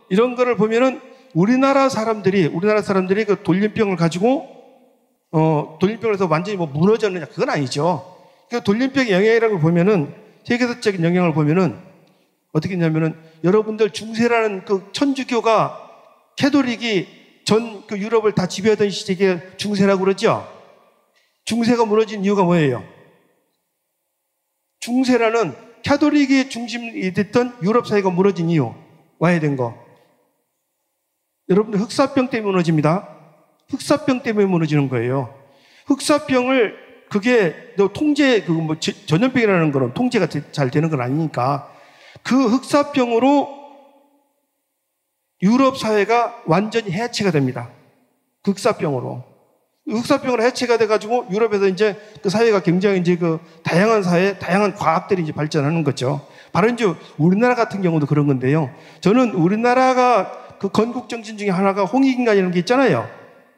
이런 거를 보면은 우리나라 사람들이 그 돌림병을 가지고 돌림병을 해서 완전히 뭐 무너졌느냐, 그건 아니죠. 그 돌림병의 영향이라고 보면은, 세계사적인 영향을 보면은 어떻게 했냐면은, 여러분들 중세라는 그 천주교가 캐톨릭이 전 그 유럽을 다 지배하던 시대에 중세라고 그러죠. 중세가 무너진 이유가 뭐예요? 중세라는 캐톨릭이 중심이 됐던 유럽 사회가 무너진 이유, 와야 된 거. 여러분들 흑사병 때문에 무너집니다. 흑사병 때문에 무너지는 거예요. 흑사병을 그게 통제, 전염병이라는 거는 통제가 잘 되는 건 아니니까 그 흑사병으로 유럽 사회가 완전히 해체가 됩니다. 흑사병으로. 흑사병으로 해체가 돼가지고 유럽에서 이제 그 사회가 굉장히 이제 그 다양한 사회, 다양한 과학들이 이제 발전하는 거죠. 바로 이제 우리나라 같은 경우도 그런 건데요. 저는 우리나라가 그 건국 정신 중에 하나가 홍익인간이라는 게 있잖아요.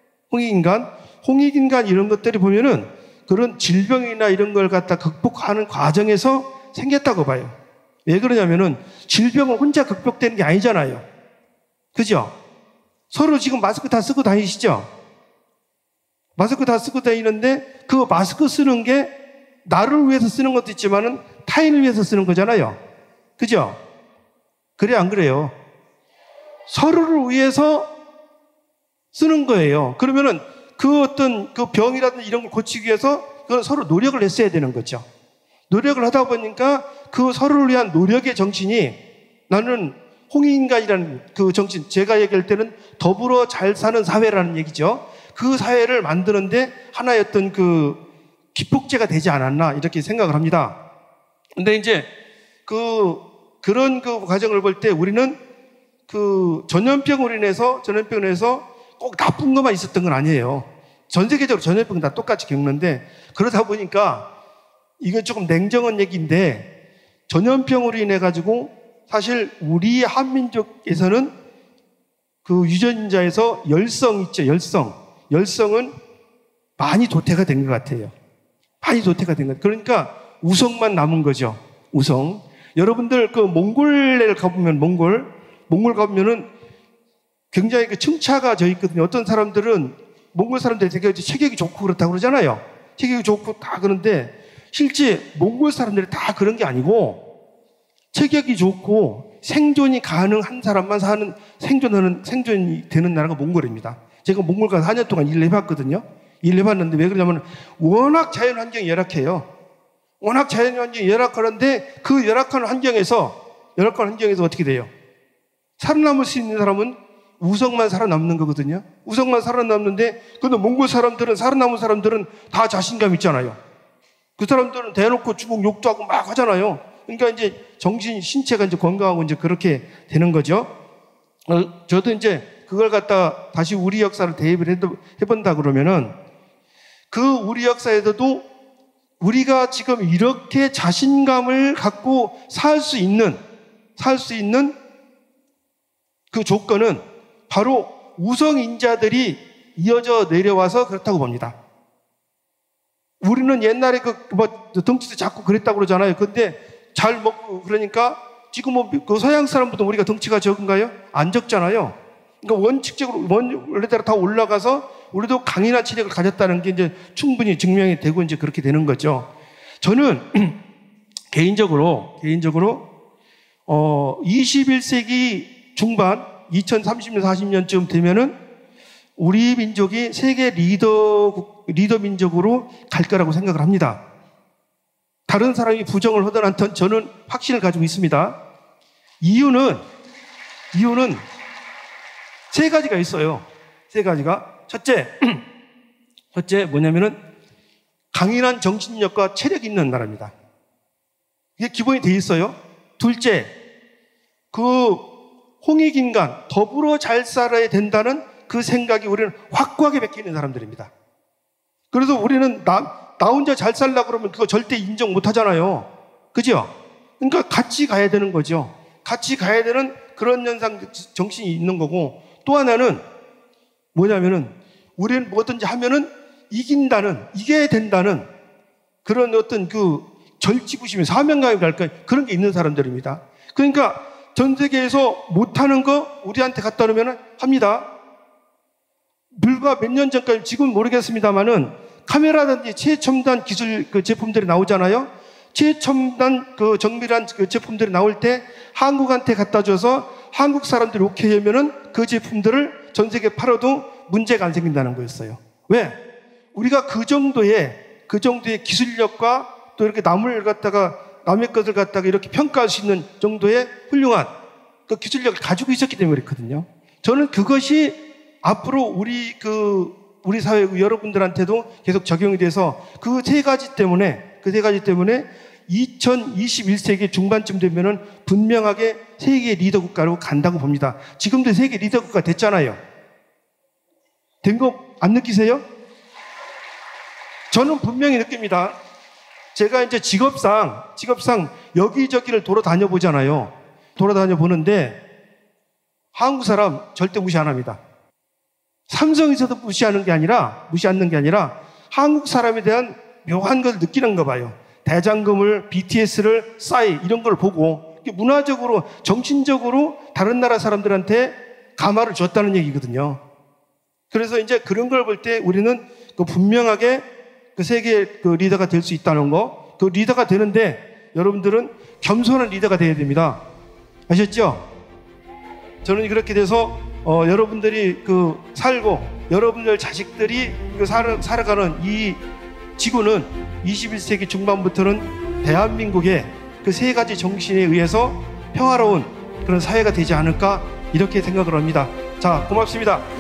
홍익인간 이런 것들이 보면은 그런 질병이나 이런 걸 갖다 극복하는 과정에서 생겼다고 봐요. 왜 그러냐면은 질병은 혼자 극복되는 게 아니잖아요. 그죠? 서로 지금 마스크 다 쓰고 다니시죠? 마스크 다 쓰고 다니는데 그 마스크 쓰는 게 나를 위해서 쓰는 것도 있지만은 타인을 위해서 쓰는 거잖아요. 그죠? 그래, 안 그래요? 서로를 위해서 쓰는 거예요. 그러면은 그 어떤 그 병이라든지 이런 걸 고치기 위해서 그건 서로 노력을 했어야 되는 거죠. 노력을 하다 보니까 그 서로를 위한 노력의 정신이, 나는 홍익인간이라는 그 정신, 제가 얘기할 때는 더불어 잘 사는 사회라는 얘기죠. 그 사회를 만드는데 하나의 어떤 그 기폭제가 되지 않았나, 이렇게 생각을 합니다. 근데 이제 그런 그 과정을 볼 때 우리는 그 전염병으로 인해서 꼭 나쁜 것만 있었던 건 아니에요. 전 세계적으로 전염병 다 똑같이 겪는데, 그러다 보니까 이건 조금 냉정한 얘기인데, 전염병으로 인해 가지고 사실 우리 한민족에서는 그 유전자에서 열성 있죠. 열성은 많이 도태가 된 것 같아요. 많이 도태가 된 것 같아요. 그러니까 우성만 남은 거죠. 우성. 여러분들 그 몽골에 가보면, 몽골 가보면은 굉장히 그 층차가 져 있거든요. 어떤 사람들은, 몽골 사람들이 되게 체격이 좋고 그렇다고 그러잖아요. 체격이 좋고 다 그런데, 실제 몽골 사람들이 다 그런 게 아니고, 체격이 좋고 생존이 가능한 사람만 생존이 되는 나라가 몽골입니다. 제가 몽골 가서 4년 동안 일을 해봤거든요. 일을 해봤는데, 왜 그러냐면 워낙 자연 환경이 열악해요. 워낙 자연 환경이 열악하는데, 그 열악한 환경에서 어떻게 돼요? 살아남을 수 있는 사람은 우성만 살아남는 거거든요. 우성만 살아남는데, 근데 몽골 사람들은, 살아남은 사람들은 다 자신감 있잖아요. 그 사람들은 대놓고 중국 욕도 하고 막 하잖아요. 그러니까 이제 신체가 이제 건강하고 이제 그렇게 되는 거죠. 저도 이제 그걸 갖다 다시 우리 역사를 대입을 해본다 그러면은, 그 우리 역사에서도 우리가 지금 이렇게 자신감을 갖고 살 수 있는 그 조건은 바로 우성인자들이 이어져 내려와서 그렇다고 봅니다. 우리는 옛날에 덩치도 작고 그랬다고 그러잖아요. 근데 잘 먹고 그러니까 지금 그 서양 사람보다 우리가 덩치가 적은가요? 안 적잖아요. 그러니까 원칙적으로 원래대로 다 올라가서 우리도 강인한 체력을 가졌다는 게 이제 충분히 증명이 되고 이제 그렇게 되는 거죠. 저는 개인적으로 21세기 중반 2030년 40년쯤 되면은 우리 민족이 세계 리더 민족으로 갈 거라고 생각을 합니다. 다른 사람이 부정을 하든 않든 저는 확신을 가지고 있습니다. 이유는 세 가지가 있어요. 세 가지가. 첫째 뭐냐면은 강인한 정신력과 체력이 있는 나라입니다. 이게 기본이 돼 있어요. 둘째, 그 홍익인간, 더불어 잘 살아야 된다는 그 생각이 우리는 확고하게 베껴 있는 사람들입니다. 그래서 우리는 나 혼자 잘 살려고 그러면 그거 절대 인정 못 하잖아요. 그죠? 그러니까 같이 가야 되는 거죠. 같이 가야 되는 그런 정신이 있는 거고, 또 하나는 뭐냐면은 우리는 뭐든지 하면은 이겨야 된다는 그런 어떤 그 절치부심이 사명감이 갈까, 그런 게 있는 사람들입니다. 그러니까 전 세계에서 못하는 거 우리한테 갖다 놓으면 합니다. 불과 몇 년 전까지, 지금 모르겠습니다만은 카메라든지 최첨단 기술 그 제품들이 나오잖아요. 최첨단 그 정밀한 그 제품들이 나올 때 한국한테 갖다 줘서 한국 사람들이 오케이 하면은 그 제품들을 전 세계에 팔아도 문제가 안 생긴다는 거였어요. 왜? 우리가 그 정도의 기술력과 또 이렇게 남의 것을 갖다가 이렇게 평가할 수 있는 정도의 훌륭한 그 기술력을 가지고 있었기 때문에 그렇거든요. 저는 그것이 앞으로 우리 사회 여러분들한테도 계속 적용이 돼서 그 세 가지 때문에 2021세기 중반쯤 되면은 분명하게 세계 리더 국가로 간다고 봅니다. 지금도 세계 리더 국가 됐잖아요. 된 거 안 느끼세요? 저는 분명히 느낍니다. 제가 이제 직업상 여기저기를 돌아다녀 보잖아요. 돌아다녀 보는데 한국 사람 절대 무시 안 합니다. 삼성에서도 무시하는 게 아니라 한국 사람에 대한 묘한 걸 느끼는가 봐요. 대장금을, BTS를, 싸이 이런 걸 보고 문화적으로, 정신적으로 다른 나라 사람들한테 감화를 줬다는 얘기거든요. 그래서 이제 그런 걸 볼 때 우리는 분명하게 그 세계 그 리더가 될 수 있다는 거, 그 리더가 되는데 여러분들은 겸손한 리더가 돼야 됩니다. 아셨죠? 저는 그렇게 돼서 여러분들이 살고 여러분들 자식들이 살아가는 이 지구는 21세기 중반부터는 대한민국의 그 세 가지 정신에 의해서 평화로운 그런 사회가 되지 않을까 이렇게 생각을 합니다. 자, 고맙습니다.